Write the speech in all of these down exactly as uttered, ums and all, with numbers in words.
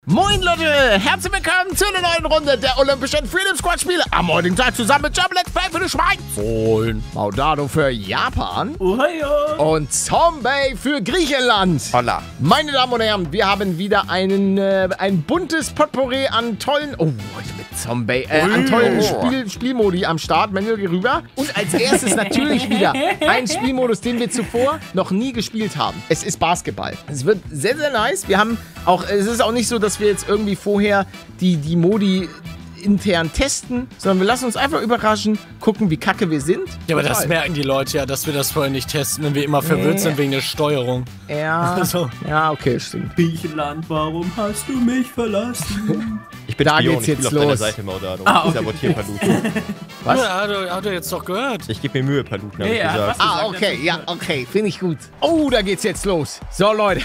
Moin Leute, herzlich willkommen zu einer neuen Runde der Olympischen Freedom Squad Spiele. Am heutigen Tag zusammen mit Jump Let's Play für die Schweiz und Maudado für Japan Ohio. und Zombie für Griechenland. Holla. Meine Damen und Herren, wir haben wieder einen, äh, ein buntes Potpourri an tollen, oh, heute mit Zombie, äh, an tollen Spiel, Spielmodi am Start. Manuel, geh rüber. Und als erstes natürlich wieder ein Spielmodus, den wir zuvor noch nie gespielt haben. Es ist Basketball. Es wird sehr, sehr nice. Wir haben auch, es ist auch nicht so, dass wir jetzt irgendwie vorher die, die Modi intern testen, sondern wir lassen uns einfach überraschen, gucken, wie kacke wir sind. Ja, aber das Total. merken die Leute ja, dass wir das vorher nicht testen, wenn wir immer verwirrt Nee. sind wegen der Steuerung. Ja, Also. ja, okay, stimmt. Griechenland, warum hast du mich verlassen? Ich bin Da Spion, geht's ich spiel jetzt auf deiner los. Seite, Maudado. Ah, okay. Ich sabotiere Paluten. Was? Ja, hat, er, hat er jetzt doch gehört. Ich gebe mir Mühe, Paluten, hab Nee, ich er hat gesagt. was Ah, gesagt, okay, das ja, okay, finde ich gut. Oh, da geht's jetzt los. So, Leute.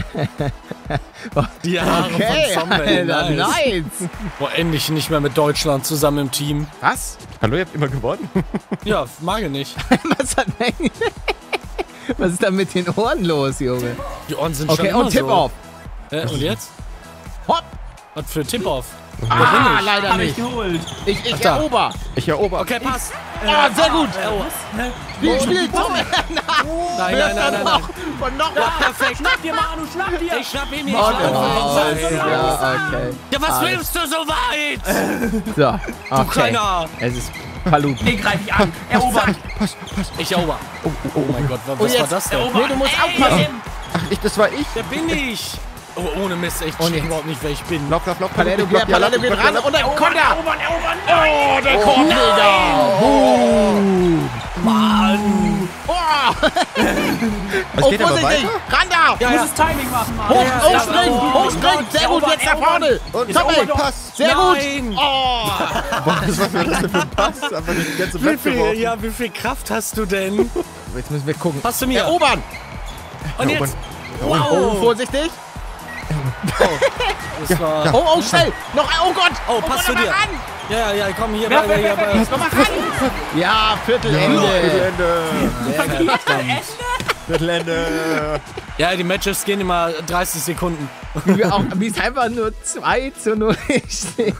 Die Haare Okay, von Zombie. Alter, Nice. nice. Boah, endlich nicht mehr mit Deutschland zusammen im Team. Was? Hallo, ihr habt immer gewonnen? Ja, mag ich nicht. Was hat denn... Was ist da mit den Ohren los, Junge? Die Ohren sind Okay, schon immer und Tip-Off. so. Äh, und jetzt? Hopp. Was für Tip-Off? Ah, leider Hab ich nicht. geholt. Ich, ich da. erober. Ich erober. Okay, pass. Oh, sehr gut. Was? Spiel, Spiel, Zombie. Nein, nein, nein, nein, nein. Und noch Ja, mal. perfekt. Schnapp dir, Manu, schnapp dir! Ich schnapp ihn, ich Oh, schnapp ihn. ja, okay. Ja, was willst du so weit? So, okay. Kleiner. Es ist Paluten. Den greif ich an. Erobern. Ich erober. Oh, oh, oh mein Gott, was Und war jetzt das denn? Erobern. Nee, du musst Ey, aufpassen. Ach, ich, das war ich. Der bin ich. Oh, ohne Mist, ich Und check jetzt? überhaupt nicht, wer ich bin. Lauf, lauf, lauf. Palette Paluten, geht, Palette lauf, geht lauf, ran lauf. und dann kommt er. Erobern, erobern. Oh, der Korbleger. Boom. Mann. Oh. Es Oh, geht aber vorsichtig. weiter. Ran da. Du musst das Timing machen, Mann. Hoch, Ja, hochspringen, ja, hochspringen. Sehr gut, jetzt nach vorne. Und Zombie. Pass. Sehr Nein. gut. Oh. Boah, was war das denn für ein Pass? Einfach durch die ganze Wie Map viel, geworfen. ja, wie viel Kraft hast du denn? Jetzt müssen wir gucken. Hast du mir? Erobern. Und Ja, jetzt? Oh, Wow. vorsichtig. Das war, Oh, oh, schnell. Noch, oh Gott. Oh, pass Gott, zu dir. noch mal ran. ja, ja, komm hier. Wer, bei- wer, hier wer, bei- Noch mal ran. Ja, Viertelende. Viertelende. Viertelende. Ja, die Matches gehen immer dreißig Sekunden. Wie wir auch- wie es einfach nur zwei zu null steht.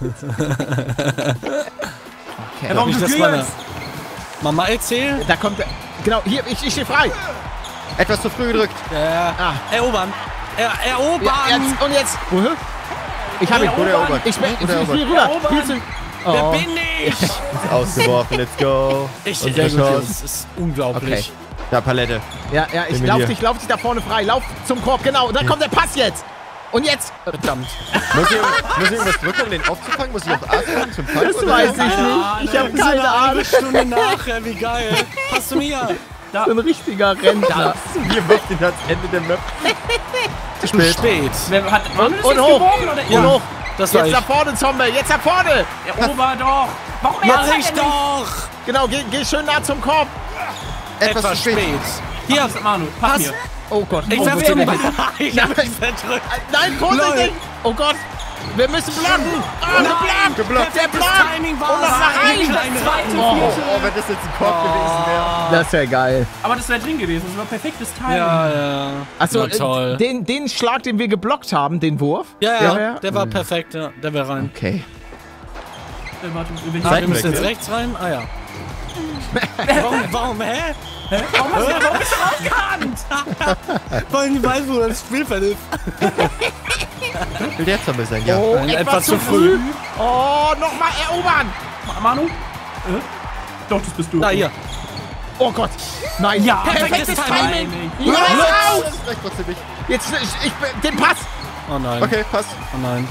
Okay. Warum Nicht, dass du meine jetzt? Mama erzählt. Da kommt der. Genau, hier, ich, ich stehe frei. Etwas zu früh gedrückt. Ja, Ah. erobern. Er, erobern. Ja, jetzt, und jetzt. Wohin? Ich habe ihn. Oder erobert. Ich bin ich Oder spiel erobert. rüber. Erobern. Spielst du. Wer Oh. bin ich? Ist ausgeworfen. Let's go. Ich, Und ich sehr das gut. ist unglaublich. Da, Palette. Ja, ja, ich Bin mit lauf dir. dich, lauf dich da vorne frei. Lauf zum Korb, genau. Da kommt der Pass jetzt. Und jetzt. Verdammt. Muss ich, muss ich irgendwas drücken, um den aufzufangen? Muss ich auf A drücken zum Fangen? Das oder? weiß ich Keine nicht. Ahnung. Ich habe So keine eine Ahnung. halbe Stunde nachher, wie geil. Passt du mir? So ein richtiger Rentner. Wir wirft ihn ans Ende der Map. Zu Zu spät. spät. Wer hat Und, ist und jetzt hoch. gewogen, oder? Und Ja. hoch. Das war Jetzt ich. nach vorne, Zombie. Jetzt nach vorne. Erober doch. Warum Mach jetzt ich hat er doch. Genau, geh, geh schön nah zum Korb. Etwas zu Etwas spät. spät. Hier. nicht? Manu, pass Pass. mir. Oh Gott. Ich oh, werf wo zum geht Ball. der hin? Ich hab mich verdrückt. Nein, vorsichtig. Oh Gott. Wir müssen blocken. Oh, geblockt. Geblockt. Der Perfektes blockt. Timing Und war noch mal rein. es. Kleine Zweite, Oh. vierte. Oh, wenn das jetzt ein Korb gewesen wäre. Das wäre geil. Aber das wäre drin gewesen. Das war perfektes Timing. Ja, ja. Achso, Na, toll. äh, den, den Schlag, den wir geblockt haben, den Wurf. Ja, der ja, wär- der war perfekt, ja. Der wäre rein. Okay. Äh, warte, wenn Ah, ich wir müssen jetzt ja? rechts rein? Ah ja. Warum, warum, hä? Warum hast du warum bist du rausgerannt? Weil ich weiß, wo das Spielfeld ist. Will der Zombie sein, ja. Oh, Nein, etwas, etwas zu zu früh. Oh, nochmal erobern. Manu? Äh? Doch, das bist du. Da, hier. Oh Gott. Nein. Ja, perfektes perfektes Timing. Timing. Ja, Oh, raus. das reicht trotzdem nicht. Jetzt, ich, ich, den Pass. Oh nein. Okay, passt. Oh nein.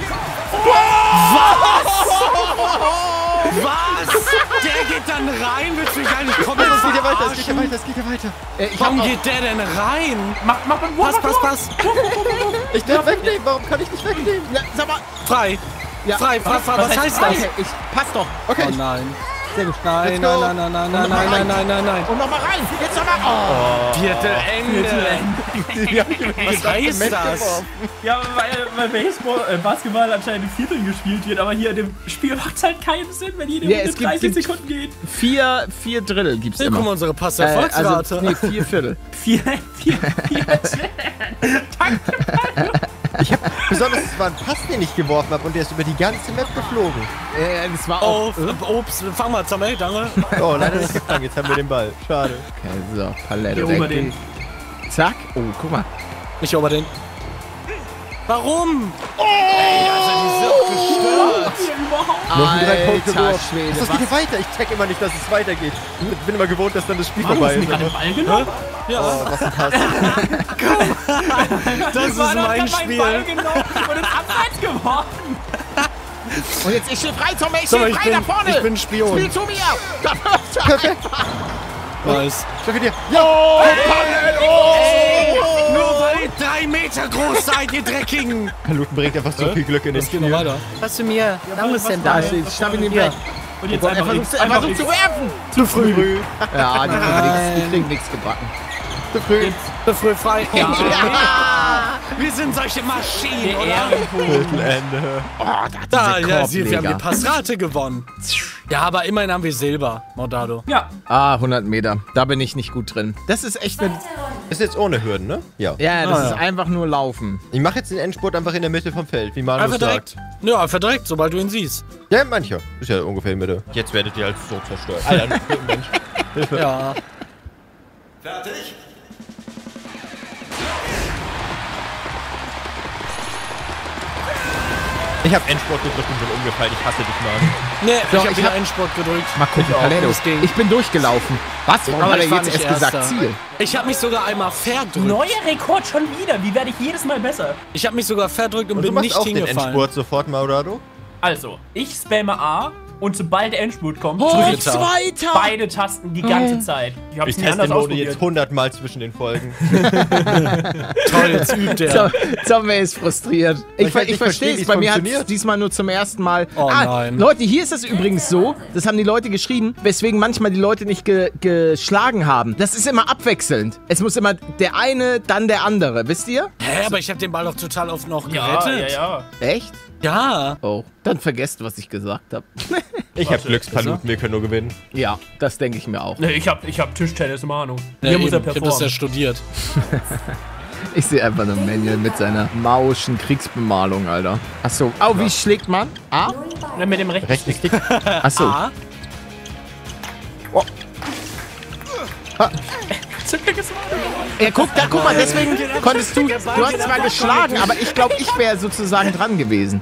Was? Was? Der geht dann rein? Willst du mich eigentlich komplett Es geht ja weiter, es geht ja verarschen? weiter, es geht ja weiter. Äh, ich Warum hab- geht der denn rein? Mach, mach mal Pass, pass, pass. Ich darf wegnehmen, warum kann ich nicht wegnehmen? Ja, sag mal. Frei. Ja. Frei, frei, frei. Was heißt das? Okay, ich pass doch. Okay, Oh ich, nein. Sehr gut. Nein, Let's nein, go. nein, nein, nein, nein, nein, nein, nein, nein, nein. Und nochmal rein. Jetzt nochmal. Oh. Viertelende. Was heißt das? Ja, weil, weil Baseball, äh, Basketball anscheinend in Vierteln gespielt wird, aber hier in dem Spiel macht es halt keinen Sinn, wenn jede Ja, Runde es gibt- dreißig gibt- Sekunden geht. Vier, vier Drittel gibt's Hier, immer. guck mal, unsere Äh, Passerfolgsrate. also, nee, vier Viertel. Vier, vier, vier. Danke, Manu. Ich hab, besonders, es war ein Pass, den ich geworfen habe und der ist über die ganze Map geflogen. Äh, das war auch... Oh, Obst, fang mal, Zombie, danke. Oh, leider nicht gefangen, jetzt haben wir den Ball. Schade. Okay, so, Palette. Hier oben den. Zack. Oh, guck mal. Ich ober den. Warum? Oh! Ey, also die sind gestört. Noch ein drei Punkte Alter Wurf. Schwede, Das was? geht weiter. Ich check immer nicht, dass es weitergeht. Ich bin immer gewohnt, dass dann das Spiel Warum vorbei hast du ist. mir gerade den Ball genommen? Ja, Oh, was ein Pass. das ist Mann, hat mein meinen Spiel. Ball genommen und in Abseits geworfen. Und jetzt, ich stehe frei, Zombie, ich Sag mal, stehe ich frei bin- da vorne. ich bin Spion. Spiel zu mir. Perfekt. Nice. Danke dir. Jo, Palette. Nur weil ihr drei Meter groß seid, ihr Dreckigen. Paluten bringt einfach so viel Glück in den Es geht noch weiter. Was du mir? Danke, Da Senpai. steht, schnapp ihn ihm weg. Und jetzt Oh Gott, er einfach versucht, links, er einfach versucht zu links. werfen. Zu früh. Ja, die kriegen nichts, die kriegen nichts gebacken. Zu früh. Zu früh frei. Ja. Ja. Wir sind solche Maschinen, Der oder? Ehrenpunkt. Viertelende. Oh, da hat Da, dieser ja, Korb, sie, wir haben die Digga. Passrate gewonnen. Ja, aber immerhin haben wir Silber, Mordado. Ja, Ah, hundert Meter. Da bin ich nicht gut drin. Das ist echt eine... Ist jetzt ohne Hürden, ne? Ja. Ja, das Ah, ist ja. einfach nur Laufen. Ich mache jetzt den Endspurt einfach in der Mitte vom Feld, wie Manu Einfach direkt. sagt. Ja, einfach direkt, sobald du ihn siehst. Ja, mancher. Ist ja ungefähr in der Mitte. Jetzt werdet ihr halt so zerstört. Alter, Mensch. Hilfe. Ja. Ich hab Endspurt gedrückt und bin umgefallen. Ich hasse dich, Mann. Nee, So, ich hab ich wieder hab- Endspurt gedrückt. Mal gucken, Ich auch, Paletto. das ging. Ich bin durchgelaufen. Was? Warum Aber hat er ich war jetzt nicht erst gesagt Erster. Ziel? Ich habe mich sogar einmal verdrückt. neuer Rekord schon wieder. Wie werde ich jedes Mal besser? Ich habe mich sogar verdrückt und, Und du bin machst nicht auch den hingefallen. Endspurt sofort, Maurado? Also, ich spamme A und sobald der Endspurt kommt, Oh, drücke ich Zweiter! beide Tasten die ganze Zeit. Ich habe Ich es nie teste anders den Mode ausprobiert. jetzt hundertmal zwischen den Folgen. Toll, jetzt übt er. So, Zombie ist frustriert. Ich, ich ver halt ich nicht verstehe verstehe, es. wie Bei es mir hat es funktioniert. diesmal nur zum ersten Mal. Oh ah, nein. Leute, hier ist es übrigens so, das haben die Leute geschrieben, weswegen manchmal die Leute nicht ge geschlagen haben. Das ist immer abwechselnd. Es muss immer der eine, dann der andere. Wisst ihr? Hä, aber ich habe den Ball doch total oft noch Ja, gerettet. ja, ja. Echt? Ja. Oh, dann vergesst, was ich gesagt habe. Ich hab Glückspaluten, wir können nur gewinnen. Ja, das denke ich mir auch. Nee, ich habe ich hab Tischtennis, immer Ahnung. Ja, Hier muss er eben. Ich habe das ja performen. studiert. Ich sehe einfach nur Manuel mit seiner mauischen Kriegsbemalung, Alter. Achso. Oh, wie schlägt man? A? Ja, mit dem rechten Rechten Stick. Achso. Ah, Zum Glück ist Mario. Ja, guck, da, guck mal, deswegen konntest du, du hast zwar geschlagen, aber ich glaube, ich wäre sozusagen dran gewesen.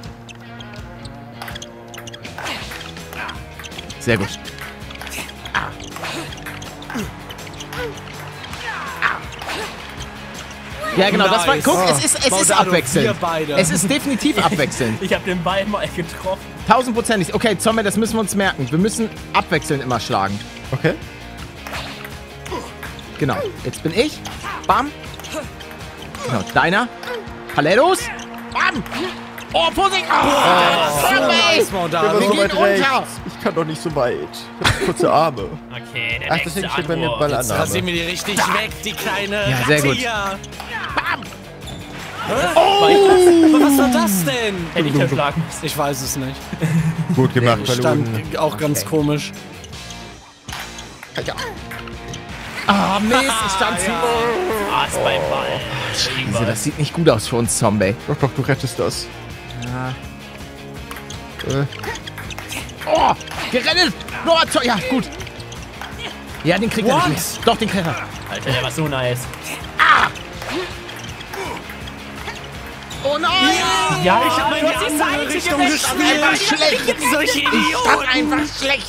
Sehr gut. Ja, genau, das war, Nice. guck, es ist, es ist Maudado, abwechselnd. wir beide. Es ist definitiv abwechselnd. Ich habe den Ball mal getroffen. Tausendprozentig. Okay, Zombie, das müssen wir uns merken. Wir müssen abwechselnd immer schlagen. Okay. Genau. Jetzt bin ich. Bam. Genau, deiner. Palettos. Bam. Oh, Vorsicht. Oh, Zombie. nice, Wir Maudado. waren so gehen weit unter. rechts. Ich kann doch nicht so weit. Ich hab kurze Arme. Okay, der Ach, nächste deswegen steht bei mir Anwurf. Ballannahme. Rasieren wir die richtig weg, die kleine Ja, sehr gut. Ratte. Aber was war das denn? Hätte ich erschlagen müssen. Ich weiß es nicht. Gut gemacht, Ich stand Paluten. auch ganz komisch. Ah, Mist, ich stand zu. Ah, ist mein Ball. Scheiße, das sieht nicht gut aus für uns, Zombie. Doch, doch, du rettest das. Äh, Oh, gerettet. Oh, to- ja, gut. Ja, den kriegt er What? nicht mehr. Doch, den kriegt er. Alter, der war so nice. Oh nein. Ja, Ich habe du in die hast die andere Seite Richtung gewechselt. gespielt. Einfach schlecht. Solche Ich stand Idioten. einfach schlecht.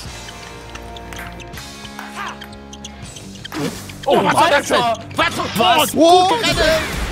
Oh, was war das denn? Was? Was? Wow. Gut gerettet.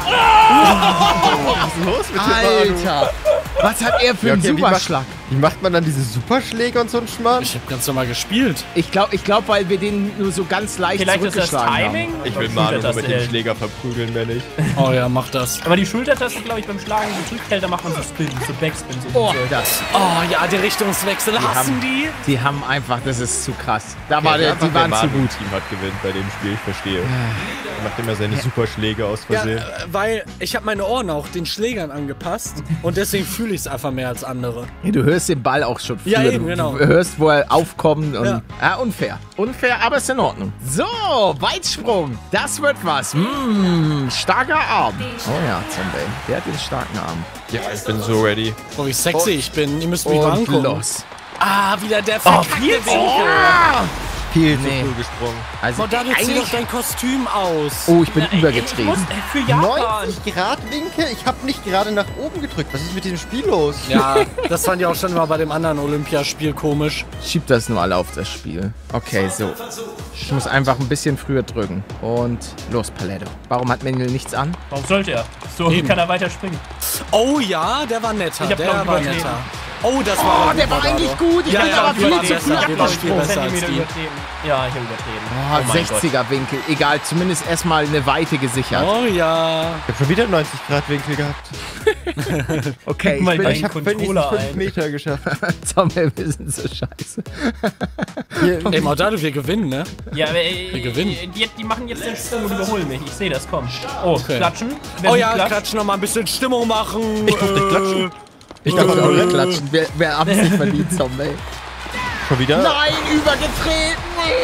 was ist los mit dem Manu? Alter. Was hat er für Ja, einen okay, wie macht- Superschlag? Wie macht man dann diese Superschläge und so einen Schmarrn? Ich habe ganz normal gespielt. Ich glaube, ich glaub, weil wir den nur so ganz leicht Vielleicht ist das zurückgeschlagen Timing. Ich oder will Manu nur Schultertaste mit dem hält. Schläger verprügeln, wenn ich. Oh ja, mach das. Aber die Schultertaste, glaube ich, beim Schlagen gedrückt hält, da macht man so Spin, so Backspin. So haben. Oh, diese- das. Oh ja, der Richtungswechsel. Hassen haben- die? Die haben einfach, das ist zu krass. Da war Ja, der, einfach die waren der zu Manu gut. Team hat gewinnt bei dem Spiel, ich verstehe. Er macht immer seine Superschläge aus Ja, Versehen. äh, weil ich habe meine Ohren auch den Schlägern angepasst und deswegen fühle ich es einfach mehr als andere. Ja, du hörst hörst den Ball auch schon früher. Ja, eben, du, genau. du hörst, wo er aufkommt und... Ja. Ja. ja, unfair. Unfair, aber ist in Ordnung. So, Weitsprung. Das wird was. Mm, starker Arm. Oh ja, Zombie. Der hat den starken Arm. Ja, ich bin so ready. Oh, wie sexy ich bin. Ihr müsst mich mal Und angucken. los. Ah, wieder der verkackte Winkel. Oh. Viel zu Nee. früh gesprungen. Also, Modado, zieh eigentlich... doch dein Kostüm aus. Oh, ich bin Na, ey, übergetreten. Ich muss, äh, für Japan. neunzig Grad Winkel? Ich habe nicht gerade nach oben gedrückt. Was ist mit diesem Spiel los? Ja, das fand ich auch schon mal bei dem anderen Olympiaspiel komisch. Schieb das nur alle auf das Spiel. Okay, so. Ich muss einfach ein bisschen früher drücken. Und los, Paletto. Warum hat Manuel nichts an? Warum sollte er? So Eben. kann er weiter springen. Oh ja, der war netter. Ich hab Der glaub, war übertreten. netter. Oh, das war Oh, der war eigentlich gut. Ich Ja, bin ja, aber die viel war zu besser, früh die war viel abgesprungen. besser als Zentimeter die. übertreten. Ja, ich habe übertreten. Oh, mein Gott. sechziger Winkel. Egal, zumindest erstmal eine Weite gesichert. Oh ja. Ich habe schon wieder neunzig Grad Winkel gehabt. Okay, ich Mal bin den Ich habe wenigstens Controller fünf ein. Meter geschafft. Zombie, wir sind so scheiße. Hier, Ey, Modado, wir gewinnen, ne? Ja, aber äh, Wir gewinnen. Die, die machen jetzt den Sprung und überholen mich. Ich sehe das, komm. Oh, klatschen. Wer Oh sieht ja, klatscht? klatsch noch mal ein bisschen Stimmung machen. Ich durfte nicht klatschen. Ich darf auch nicht klatschen. Wer, wer haben sich verdient, Zombie? Schon wieder? Nein, übergetreten.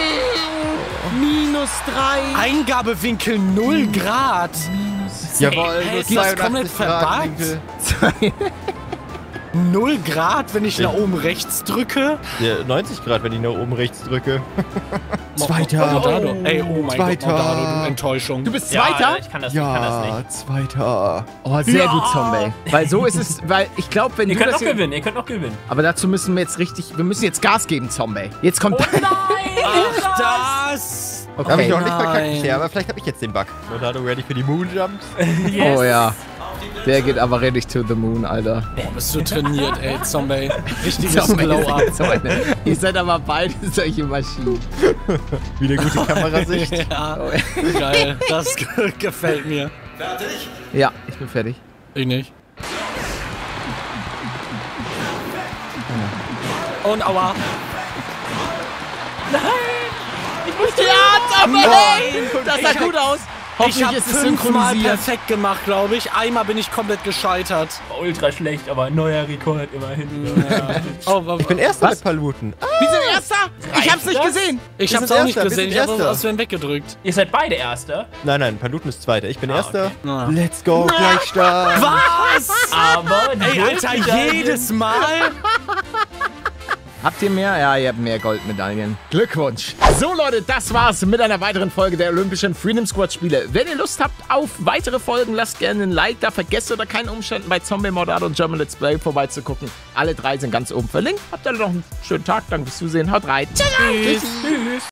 Minus drei. Eingabewinkel null Grad. Jawohl, Hä, nur ist das komplett zweiundachtzig Grad verbuggt? Winkel. null Grad, wenn ich nach oben rechts drücke. Ja, neunzig Grad, wenn ich nach oben rechts drücke. Zweiter. Modado. Ey, oh mein Zweiter. Gott, Modado, du Enttäuschung. Du bist Ja, Zweiter? ich kann das nicht, ich kann das nicht. Zweiter. Oh, sehr Ja. gut, Zombie. Weil so ist es, weil ich glaube, wenn Ihr du könnt das noch hier, gewinnen, ihr könnt noch gewinnen. aber dazu müssen wir jetzt richtig, wir müssen jetzt Gas geben, Zombie. Jetzt kommt... Oh nein! Ach, das. Habe ich okay. auch nicht verkackt Nein. bisher, aber vielleicht habe ich jetzt den Bug. Modado ready für die Moonjumps? Yes. Oh ja. Der geht aber richtig to the moon, Alter. Bist du trainiert, ey, Zombie. Richtiges Zombie, Glow-Up. so eine- Ihr seid aber beide solche Maschinen. Wieder gute Kamerasicht. Ja, Oh, geil. Das ge- gefällt mir. ja, ich bin fertig. Ich nicht. Und aua. Ja, Zombie! Das sah Ich gut aus. Ich Hoffentlich habe ist es fünfmal synchronisiert. perfekt gemacht, glaube ich. Einmal bin ich komplett gescheitert. Ultra schlecht, aber neuer Rekord immerhin. Oh, Ich bin Erster Was? mit Paluten. Ah, Wir sind Erster? Ich hab's nicht das? gesehen. ich wir hab's sind auch nicht Erster, wir gesehen. sind Ich habe Erster. aus Sven weggedrückt. Ihr seid beide Erster, Nein, nein, Paluten ist Zweiter. Ich bin Ah, Erster. okay. Ah. Let's go, Gleichstand. Was? aber die Ey, Alter, Goldmedaillen- jedes Mal? Habt ihr mehr? Ja, ihr habt mehr Goldmedaillen. Glückwunsch. So, Leute, das war's mit einer weiteren Folge der Olympischen Freedom Squad Spiele. Wenn ihr Lust habt auf weitere Folgen, lasst gerne ein Like da. Vergesst unter keinen Umständen bei Zombie, Modado und German Let's Play vorbeizugucken. Alle drei sind ganz oben verlinkt. Habt alle noch einen schönen Tag. Danke fürs Zusehen. Haut rein. Tschüss. Tschüss.